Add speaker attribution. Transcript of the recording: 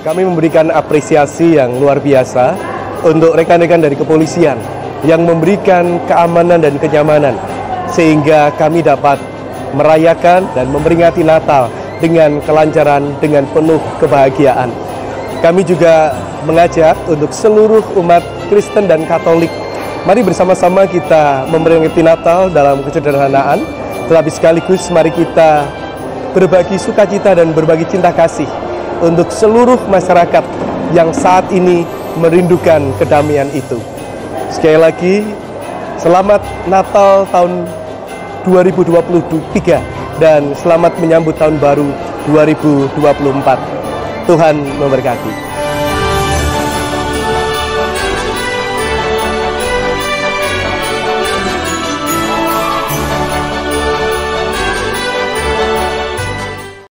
Speaker 1: Kami memberikan apresiasi yang luar biasa untuk rekan-rekan dari kepolisian yang memberikan keamanan dan kenyamanan sehingga kami dapat merayakan dan memperingati Natal dengan kelancaran, dengan penuh kebahagiaan. Kami juga mengajak untuk seluruh umat Kristen dan Katolik, mari bersama-sama kita memperingati Natal dalam kesederhanaan, tetapi sekaligus mari kita berbagi sukacita dan berbagi cinta kasih untuk seluruh masyarakat yang saat ini merindukan kedamaian itu. Sekali lagi, selamat Natal tahun 2023 dan selamat menyambut tahun baru 2024. Tuhan memberkati.